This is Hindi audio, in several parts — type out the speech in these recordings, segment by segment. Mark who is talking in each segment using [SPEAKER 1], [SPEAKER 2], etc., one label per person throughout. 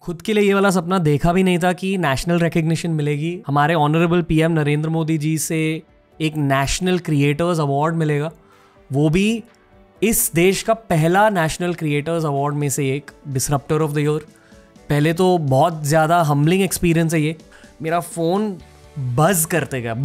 [SPEAKER 1] खुद के लिए ये वाला सपना देखा भी नहीं था कि नेशनल रिकग्निशन मिलेगी। हमारे ऑनरेबल पीएम नरेंद्र मोदी जी से एक नेशनल क्रिएटर्स अवार्ड मिलेगा, वो भी इस देश का पहला नेशनल क्रिएटर्स अवार्ड में से एक, डिसरप्टर ऑफ द ईयर। पहले तो बहुत ज़्यादा हम्बलिंग एक्सपीरियंस है ये। मेरा फ़ोन बज़ करते गया,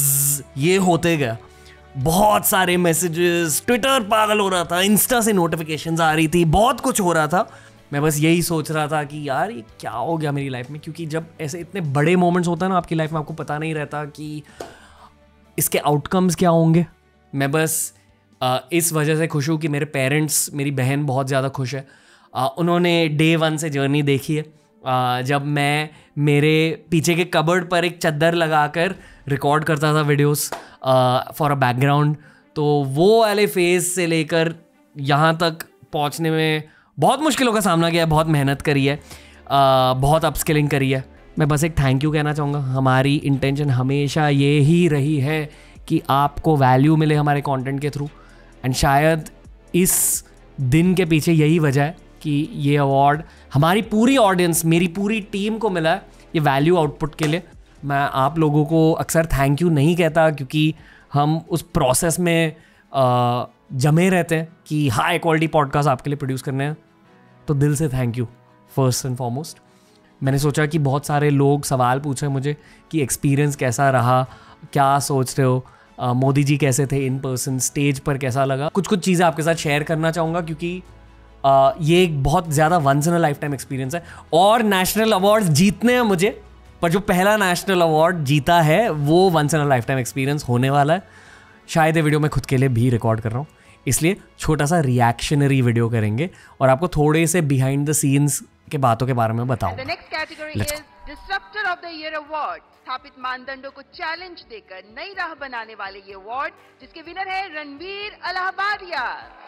[SPEAKER 1] ये होते गया, बहुत सारे मैसेजेस, ट्विटर पागल हो रहा था, इंस्टा से नोटिफिकेशंस आ रही थी, बहुत कुछ हो रहा था। मैं बस यही सोच रहा था कि यार ये क्या हो गया मेरी लाइफ में, क्योंकि जब ऐसे इतने बड़े मोमेंट्स होते हैं ना आपकी लाइफ में, आपको पता नहीं रहता कि इसके आउटकम्स क्या होंगे। मैं बस इस वजह से खुश हूँ कि मेरे पेरेंट्स, मेरी बहन बहुत ज़्यादा खुश है। उन्होंने डे 1 से जर्नी देखी है। जब मैं मेरे पीछे के कबर्ड पर एक चद्दर लगाकर रिकॉर्ड करता था वीडियोस फॉर अ बैकग्राउंड, तो वो वाले फेज़ से लेकर यहाँ तक पहुँचने में बहुत मुश्किलों का सामना किया है, बहुत मेहनत करी है, बहुत अपस्किलिंग करी है। मैं बस एक थैंक यू कहना चाहूँगा। हमारी इंटेंशन हमेशा ये ही रही है कि आपको वैल्यू मिले हमारे कंटेंट के थ्रू, एंड शायद इस दिन के पीछे यही वजह है कि ये अवार्ड हमारी पूरी ऑडियंस, मेरी पूरी टीम को मिला है, ये वैल्यू आउटपुट के लिए। मैं आप लोगों को अक्सर थैंक यू नहीं कहता, क्योंकि हम उस प्रोसेस में जमे रहते हैं कि हाई क्वालिटी पॉडकास्ट आपके लिए प्रोड्यूस करने हैं। तो दिल से thank you first and foremost. मैंने सोचा कि बहुत सारे लोग सवाल पूछे मुझे कि एक्सपीरियंस कैसा रहा, क्या सोच रहे हो, मोदी जी कैसे थे इन पर्सन, स्टेज पर कैसा लगा। कुछ चीज़ें आपके साथ शेयर करना चाहूँगा, क्योंकि ये एक बहुत ज़्यादा once in a life time experience है। और नेशनल अवार्ड्स जीतने हैं मुझे, पर जो पहला नेशनल अवार्ड जीता है वो once in a life time experience होने वाला है। शायद ये वीडियो मैं खुद के लिए भी रिकॉर्ड कर रहा हूँ, इसलिए छोटा सा रिएक्शनरी वीडियो करेंगे और आपको थोड़े से बिहाइंड द सीन्स के बातों के बारे में बताऊंगा।
[SPEAKER 2] Next category is disruptor of the year award. स्थापित मानदंडों को चैलेंज देकर नई राह बनाने वाले ये अवार्ड, जिसके विनर है Ranveer Allahbadia.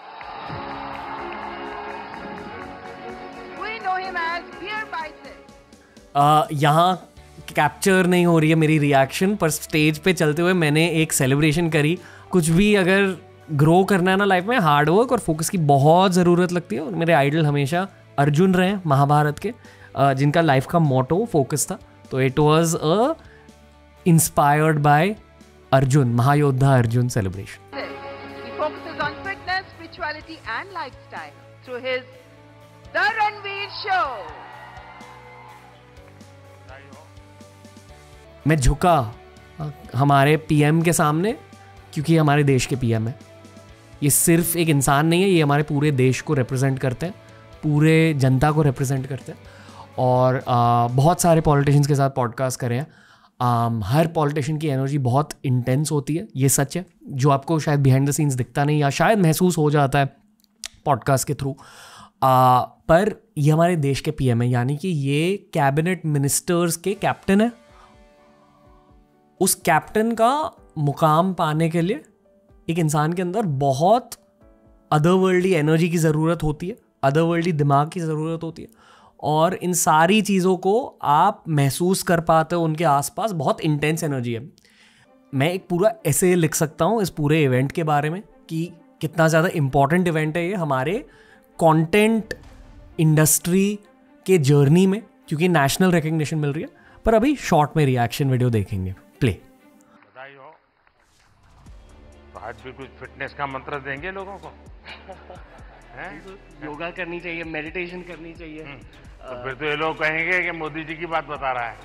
[SPEAKER 2] We know him as Beer Bison।
[SPEAKER 1] यहाँ कैप्चर नहीं हो रही है मेरी रिएक्शन, पर स्टेज पे चलते हुए मैंने एक सेलिब्रेशन करी। कुछ भी अगर ग्रो करना है ना लाइफ में, हार्डवर्क और फोकस की बहुत ज़रूरत लगती है। और मेरे आइडल हमेशा अर्जुन रहे हैं महाभारत के, जिनका लाइफ का मोटो फोकस था। तो it was a inspired by Arjun, महायोद्धा Arjun celebration.
[SPEAKER 2] He focuses on fitness, spirituality and lifestyle through his The Ranveer Show।
[SPEAKER 1] मैं झुका हमारे पीएम के सामने, क्योंकि हमारे देश के पीएम है। ये सिर्फ एक इंसान नहीं है, ये हमारे पूरे देश को रिप्रेजेंट करते हैं, पूरे जनता को रिप्रेजेंट करते हैं। और बहुत सारे पॉलिटिशियंस के साथ पॉडकास्ट करे हैं। हर पॉलिटिशियन की एनर्जी बहुत इंटेंस होती है, ये सच है, जो आपको शायद बिहाइंड द सीन्स दिखता नहीं या शायद महसूस हो जाता है पॉडकास्ट के थ्रू। पर ये हमारे देश के पीएम है, यानी कि ये कैबिनेट मिनिस्टर्स के कैप्टन है। उस कैप्टन का मुकाम पाने के लिए एक इंसान के अंदर बहुत अदरवर्ल्डली एनर्जी की ज़रूरत होती है, अदरवर्ल्डली दिमाग की ज़रूरत होती है। और इन सारी चीज़ों को आप महसूस कर पाते हो उनके आसपास, बहुत इंटेंस एनर्जी है। मैं एक पूरा ऐसे लिख सकता हूँ इस पूरे इवेंट के बारे में कि कितना ज़्यादा इम्पॉर्टेंट इवेंट है ये हमारे कंटेंट इंडस्ट्री के जर्नी में, क्योंकि नेशनल रिकग्निशन मिल रही है। पर अभी शॉर्ट में रिएक्शन वीडियो देखेंगे, प्ले।
[SPEAKER 3] बधाई हो। तो आज भी कुछ फिटनेस का मंत्र देंगे लोगों को।
[SPEAKER 1] योगा करनी चाहिए, मेडिटेशन करनी चाहिए।
[SPEAKER 3] तो फिर तो ये लोग कहेंगे कि मोदी जी की बात बता रहा है।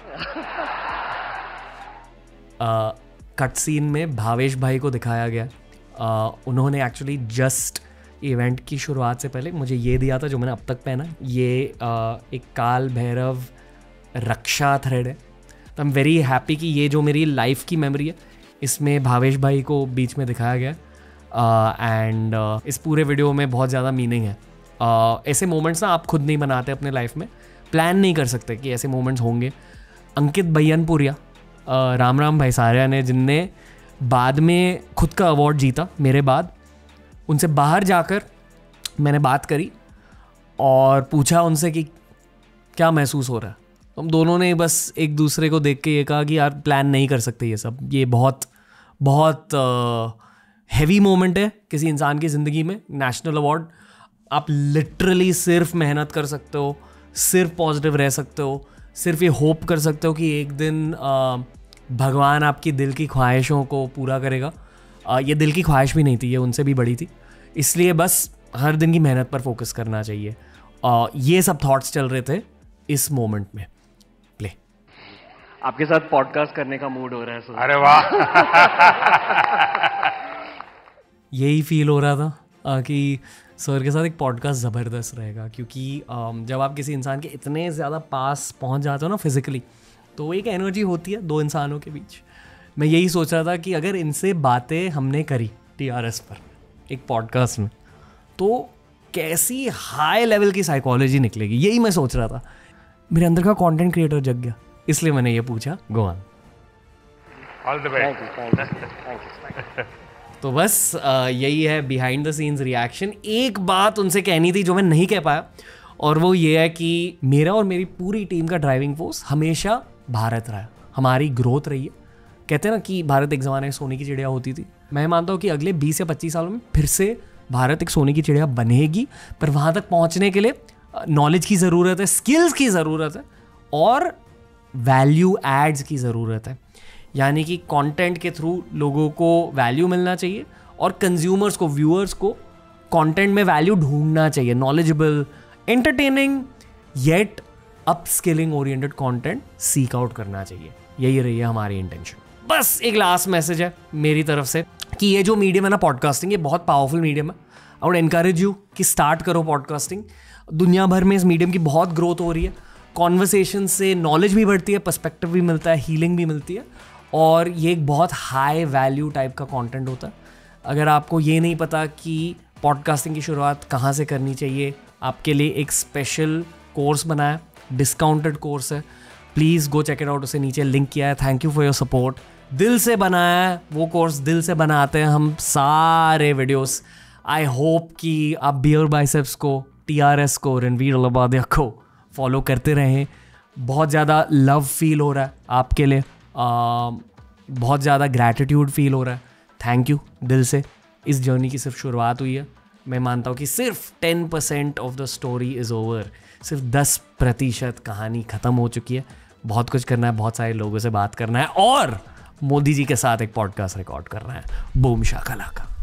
[SPEAKER 1] कट सीन में भावेश भाई को दिखाया गया। उन्होंने एक्चुअली जस्ट इवेंट की शुरुआत से पहले मुझे ये दिया था जो मैंने अब तक पहना। ये एक काल भैरव रक्षा थ्रेड है। तो आई एम वेरी हैप्पी कि ये जो मेरी लाइफ की मेमोरी है, इसमें भावेश भाई को बीच में दिखाया गया। एंड इस पूरे वीडियो में बहुत ज़्यादा मीनिंग है। ऐसे मोमेंट्स ना आप खुद नहीं बनाते अपने लाइफ में, प्लान नहीं कर सकते कि ऐसे मोमेंट्स होंगे। अंकित बय्यनपुरिया, राम भैसारिया ने, जिनने बाद में खुद का अवार्ड जीता मेरे बाद, उनसे बाहर जाकर मैंने बात करी और पूछा उनसे कि क्या महसूस हो रहा है। हम दोनों ने बस एक दूसरे को देख के ये कहा कि यार प्लान नहीं कर सकते ये सब, ये बहुत बहुत हैवी मोमेंट है किसी इंसान की ज़िंदगी में। नेशनल अवार्ड आप लिटरली सिर्फ मेहनत कर सकते हो, सिर्फ पॉजिटिव रह सकते हो, सिर्फ ये होप कर सकते हो कि एक दिन भगवान आपकी दिल की ख्वाहिशों को पूरा करेगा। ये दिल की ख्वाहिश भी नहीं थी, ये उनसे भी बड़ी थी, इसलिए बस हर दिन की मेहनत पर फोकस करना चाहिए। ये सब थॉट्स चल रहे थे इस मोमेंट में। प्ले।
[SPEAKER 4] आपके साथ पॉडकास्ट करने का मूड हो रहा है सर।
[SPEAKER 3] अरे वाह।
[SPEAKER 1] यही फील हो रहा था कि सर के साथ एक पॉडकास्ट ज़बरदस्त रहेगा, क्योंकि जब आप किसी इंसान के इतने ज़्यादा पास पहुंच जाते हो ना फिज़िकली, तो एक एनर्जी होती है दो इंसानों के बीच। मैं यही सोच रहा था कि अगर इनसे बातें हमने करी TRS पर एक पॉडकास्ट में, तो कैसी हाई लेवल की साइकोलॉजी निकलेगी, यही मैं सोच रहा था। मेरे अंदर का कंटेंट क्रिएटर जग गया, इसलिए मैंने ये पूछा। Go on.
[SPEAKER 3] All the best.
[SPEAKER 4] Thank you.
[SPEAKER 1] तो बस यही है बिहाइंड द सीन्स रिएक्शन। एक बात उनसे कहनी थी जो मैं नहीं कह पाया, और वो ये है कि मेरा और मेरी पूरी टीम का ड्राइविंग फोर्स हमेशा भारत रहा है, हमारी ग्रोथ रही है। कहते हैं ना कि भारत एक ज़माने में सोने की चिड़िया होती थी। मैं मानता हूँ कि अगले 20 या 25 सालों में फिर से भारत एक सोने की चिड़िया बनेगी, पर वहाँ तक पहुँचने के लिए नॉलेज की ज़रूरत है, स्किल्स की ज़रूरत है, और वैल्यू एड्स की ज़रूरत है। यानी कि कंटेंट के थ्रू लोगों को वैल्यू मिलना चाहिए, और कंज्यूमर्स को, व्यूअर्स को कंटेंट में वैल्यू ढूंढना चाहिए। Knowledgeable, entertaining yet upskilling oriented content seek out करना चाहिए। यही रही है हमारी इंटेंशन। बस एक लास्ट मैसेज है मेरी तरफ से कि ये जो मीडियम है ना पॉडकास्टिंग, ये बहुत पावरफुल मीडियम है। आई वुड एनकरेज यू कि स्टार्ट करो पॉडकास्टिंग। दुनिया भर में इस मीडियम की बहुत ग्रोथ हो रही है। कॉन्वर्सेशन से नॉलेज भी बढ़ती है, पर्सपेक्टिव भी मिलता है, हीलिंग भी मिलती है, और ये एक बहुत हाई वैल्यू टाइप का कंटेंट होता है। अगर आपको ये नहीं पता कि पॉडकास्टिंग की शुरुआत कहाँ से करनी चाहिए, आपके लिए एक स्पेशल कोर्स बनाया, डिस्काउंटेड कोर्स है, please go check it out. उसे नीचे लिंक किया है। Thank you for your support. दिल से बनाया है वो कोर्स, दिल से बनाते हैं हम सारे वीडियोस। आई होप कि आप बियर बाइसेप्स को, TRS को, रणवीर अलाहाबादिया को फॉलो करते रहें। बहुत ज़्यादा लव फील हो रहा है आपके लिए, बहुत ज़्यादा ग्रैटिट्यूड फील हो रहा है। थैंक यू दिल से। इस जर्नी की सिर्फ शुरुआत हुई है। मैं मानता हूँ कि सिर्फ 10% off the story is over, सिर्फ 10% कहानी ख़त्म हो चुकी है। बहुत कुछ करना है, बहुत सारे लोगों से बात करना है, और मोदी जी के साथ एक पॉडकास्ट रिकॉर्ड करना है। बूम शाकालाका।